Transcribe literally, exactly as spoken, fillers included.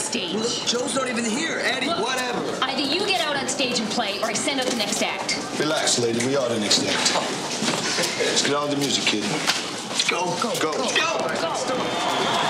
stage. Well, look, Joe's not even here. Eddie, Look, whatever. Either you get out on stage and play, or I send out the next act. Relax, lady. We are the next act. Let's get on with the music, kid. Go, go, Go. go. go. Go.